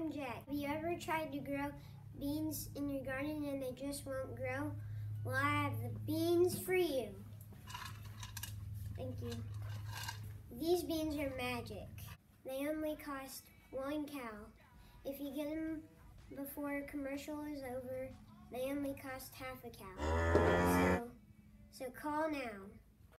I'm Jack. Have you ever tried to grow beans in your garden and they just won't grow? Well, I have the beans for you. Thank you. These beans are magic. They only cost 1 cow. If you get them before commercial is over, they only cost half a cow. So call now.